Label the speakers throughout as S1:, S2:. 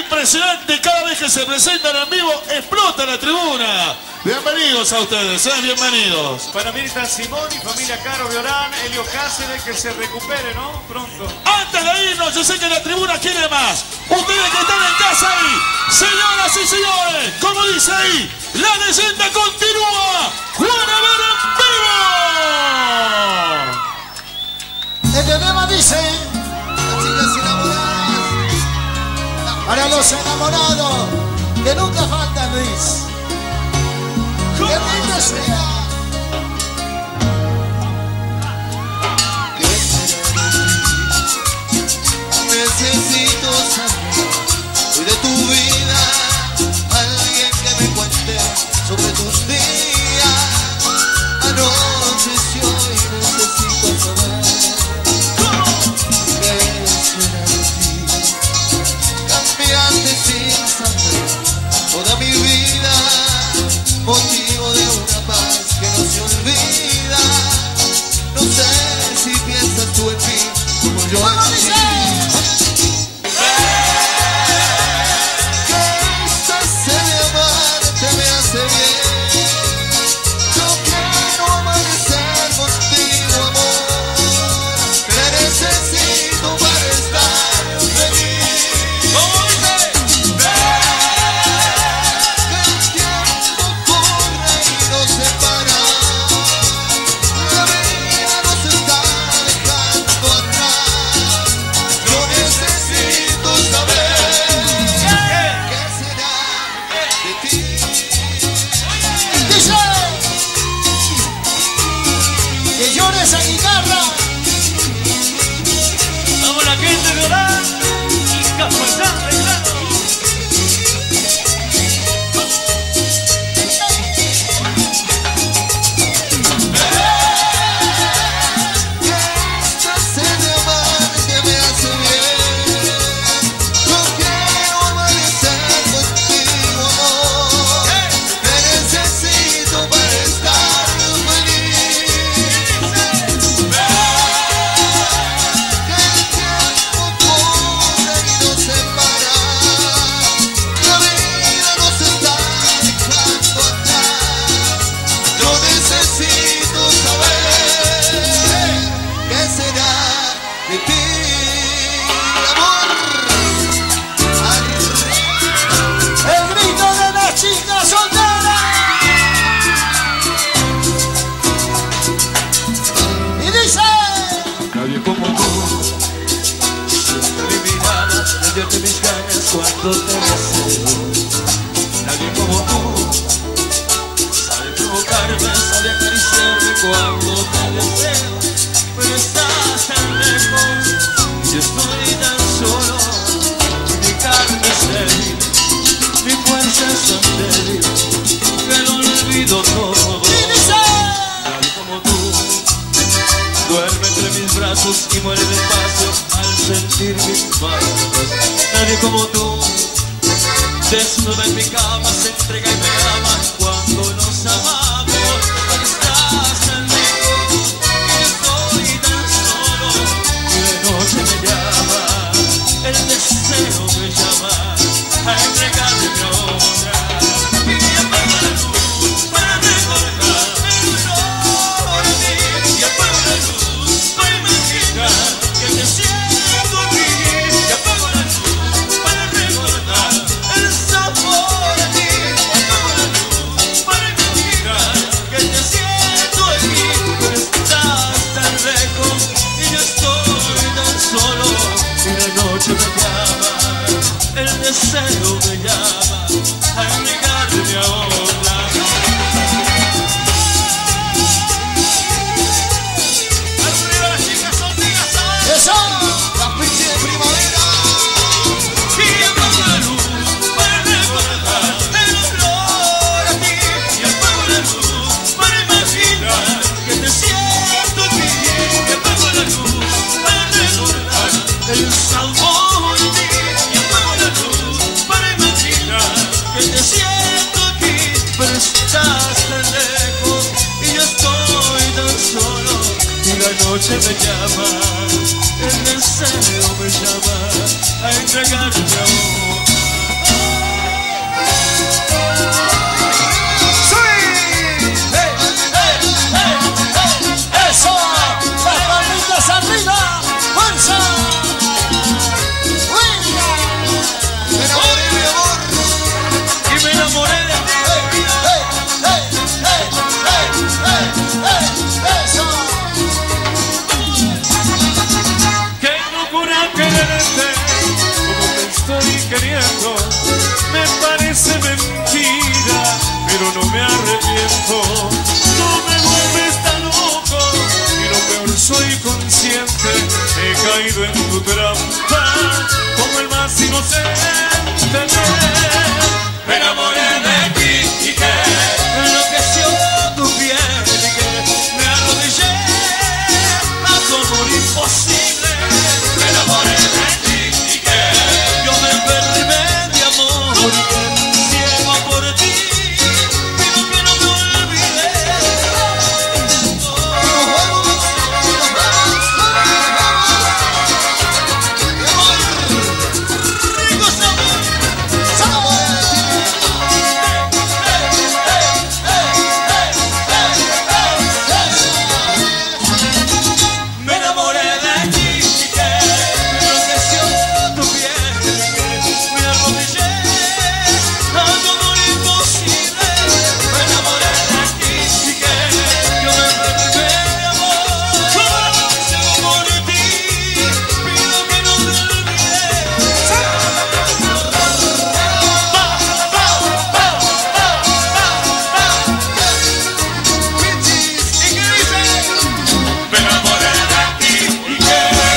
S1: impresionante. Cada vez que se presentan en vivo, explota la tribuna. Bienvenidos a ustedes, bienvenidos.
S2: Para Mirta Simón y familia Caro Biorán, Helio Cáceres, que se recupere, ¿no? Pronto.
S1: Antes de irnos, yo sé que la tribuna quiere más. Ustedes que están en casa ahí, señoras y señores, como dice ahí, la leyenda continúa. Juana Vera en vivo.
S3: Este tema dice: las chicas enamoradas, para los enamorados, que nunca faltan, Luis. Que lindo sea.
S4: Necesito saber hoy de tu vida, alguien que me cuente sobre tus días. Anoche si hoy necesito saber qué será de ti. Cambiaste sin saber toda mi vida, motivo de una paz que no se olvida. No sé si piensas tú en mí como yo en ti.
S3: Esa guitarra.
S2: Vamos la gente de Orán y Capazán Reclano.
S4: Esta sed de amar que me hace bien. Yo quiero amanecer contigo, amor. Te necesito para estar feliz. De mis ganas cuando te deseo. Nadie como tú sabe provocarme, sabe acariciarme cuando te deseo. Pero estás tan lejos y yo estoy tan solo. Mi carne es débil, mi fuerza es tan débil que lo olvido todo. Nadie como tú duerme entre mis brazos y muere despacio al sentir mis manos. Nadie como tú, desnuda en mi cama, se entrega y me ama cuando nos amamos. Porque estás tan lejos y yo estoy tan solo. Y de noche me llama, el deseo me llama a entregarme mi obra. Y apago la luz para recordar el olor de ti. Y apago la luz para imaginar que te siento aquí. Y apago la luz para recordar el sabor de ti. Apago la luz para imaginar que te siento aquí. Pero estás tan lejos y yo estoy tan solo. Y la noche me llama, el deseo me llama a entregarme ahora. Arriba las chicas solteras, ¿sabes?
S3: Eso.
S4: La pinche de primavera. Y apago la luz para recordar el olor a ti. Y apago la luz para imaginar que te siento aquí. Y apago la luz para recordar el sabor de ti. Y apago la luz para imaginar que te siento aquí. Pero estás tan lejos y yo estoy tan solo. Y la noche me llama, el deseo me llama a entregarme amor.
S2: queriendo. Me parece mentira, pero no me arrepiento. Tú me vuelves tan loco y lo peor soy consciente. He caído en tu trampa como el más inocente. Me enamoré de ti y que enloqueció tu piel y que me arrodillé a tu amor imposible. Me enamoré de ti y que yo me enfermé de amor y que ciego por ti pido que no me olvides. Rico sabor. Me enamoré de ti y que enloqueció tu piel y que me arrodillé a tu amor imposible. Me enamoré de ti y que yo me enfermé de amor. Ciego por ti, pido que no te olvides. ¿Y qué dice? Me enamoré de ti y que...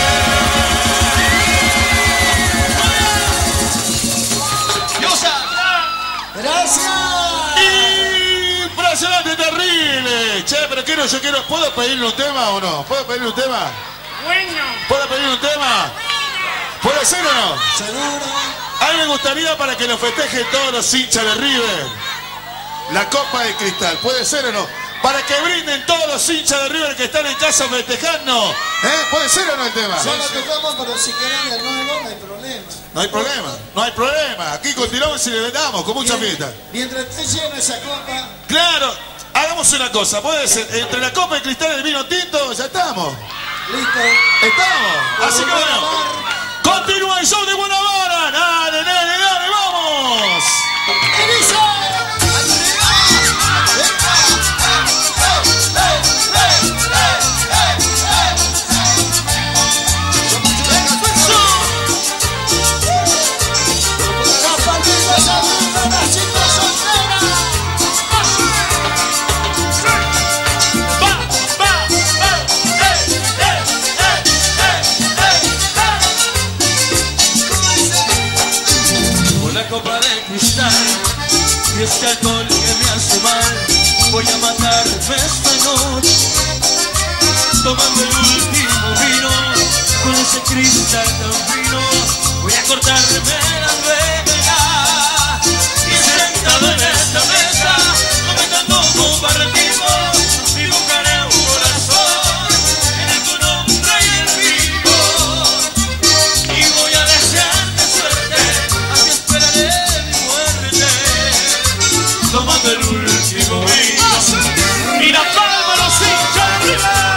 S3: Gracias.
S1: Impresionante, terrible. Che, pero yo quiero. ¿Puedo pedirle un tema o no? ¿Puedo pedirle un tema?
S5: Bueno.
S1: ¿Puedo pedirle un tema? ¿Puede ser o no?
S3: Seguro.
S1: A mí me gustaría para que lo festejen todos los hinchas de River la Copa de Cristal. ¿Puede ser o no? Para que brinden todos los hinchas de River que están en casa festejando. ¿Puede ser o no el tema?
S3: Solo tocamos, pero si querés de nuevo no hay problema.
S1: No hay problema, no hay problema. Aquí continuamos y le damos con mucha fiesta.
S3: Mientras te llena esa copa.
S1: Claro, hagamos una cosa. Puede ser, entre la Copa de Cristal y el vino tinto, ya estamos.
S3: Listo.
S1: Estamos. Así que bueno, continúa el show de Guanabara. Dale, dale, dale, vamos.
S3: ¿Qué dice? Las palmitas arriba, las chicas solteras.
S4: Con la copa de cristal y este alcohol que me hace mal, voy a matarme esta noche tomando el último vino. Con ese cristal tan fino voy a cortarme las venas y sentado en esta mesa comentando compartimos, dibujaré un corazón en el tu nombre y el mío y voy a desearte suerte, así esperaré mi muerte tomando el último vino. Y la palma los hinchas de River.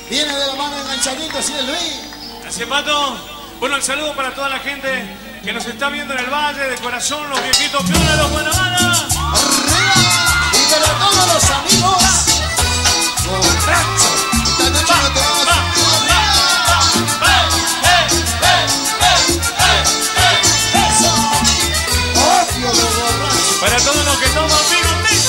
S3: Viene de la mano enganchadito, así es Luis.
S2: Gracias, Pato. Bueno, el saludo para toda la gente que nos está viendo en el valle, de corazón, los viejitos piola, los Guanabana.
S3: ¡Arriba! Y para todos los amigos borrachos. Esta noche no te vas a... ¡Eso! ¡Odio los borrachos!
S2: Para todos los que toman vino tinto.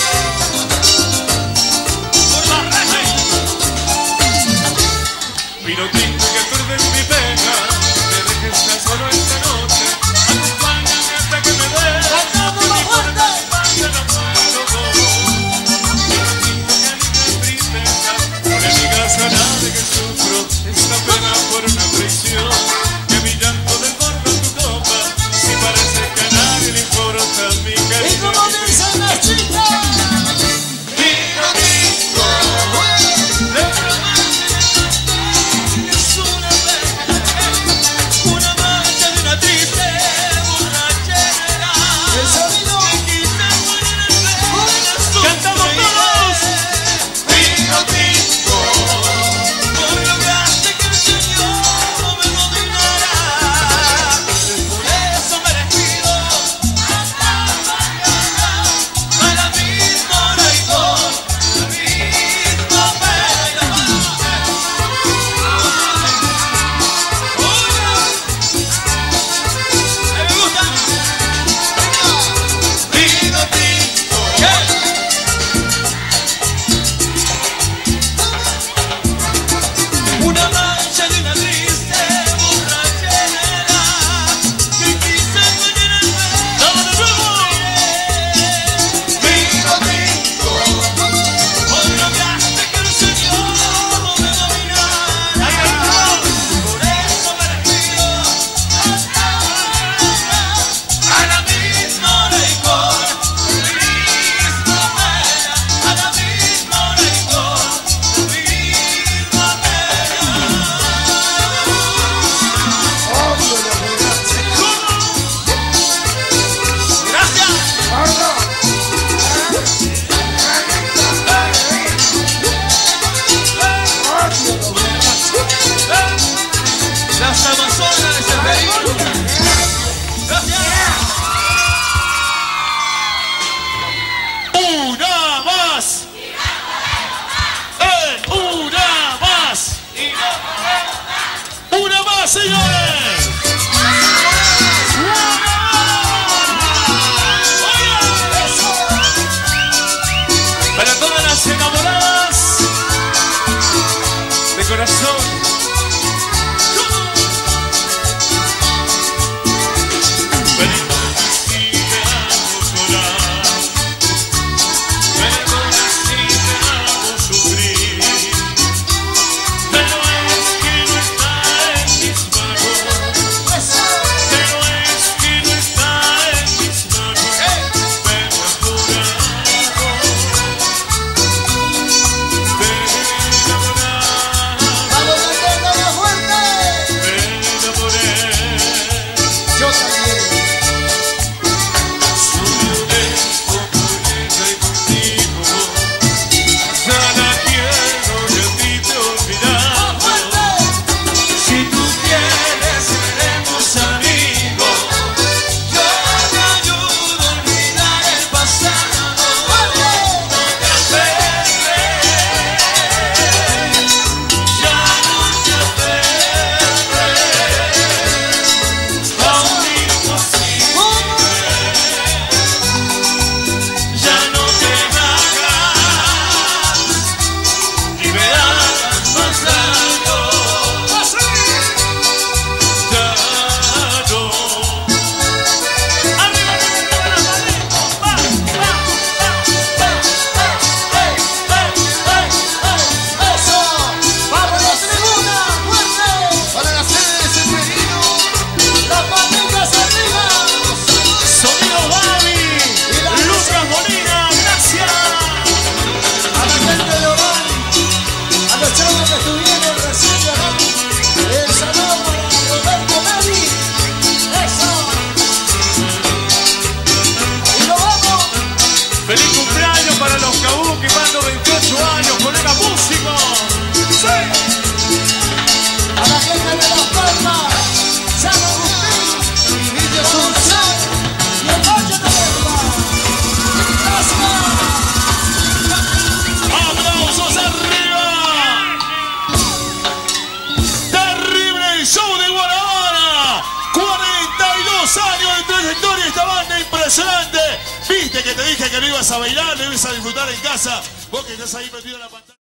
S2: Vino tinto que pierde mi pena. Me dejes tan solo esta noche. Acompáñame hasta que me duela.
S3: ¡Cantando
S2: Que
S3: más
S2: mi
S3: fuerte!
S2: corazón pase la muerte. Vino tinto que alivia mi tristeza. No le digas a nadie que sufro esta pena por una traición. Que mi llanto desborda tu copa. Si parece que a nadie le importa mi
S3: ¡Y
S2: cariño.
S3: como dicen las chicas!
S2: Vino tinto.
S3: ¡El sonido!
S2: ¡Cantamos todos!
S4: Vino tinto, no lograste que el Señor me dominara. Por eso me despido hasta mañana. A la misma hora y con la misma pena. Me gusta. Vino tinto. Una mancha de una triste borrachera que quise engañarme. ¡Vamos de nuevo! Vino tinto, hoy lograste que el Señor me dominara. Por eso me despido hasta mañana. A la misma hora y con la misma pena. A la misma hora y con la misma pena.
S3: ¡Odio los borrachos!
S4: Gracias.
S3: ¡Odio los borrachos!
S4: Las Amazonas de Seferino. Gracias.
S1: ¡Una más! ¡Una más! ¡Una más, señores!
S2: Para todas las enamoradas de corazón. Perdona si te hago llorar. Perdona si te hago sufrir. Pero es que no está en mis manos. Pero es que no está en mis manos.
S3: ¡Vamos,
S1: que no ibas a bailar, no ibas a disfrutar en casa. Vos que estás ahí metido en la pantalla.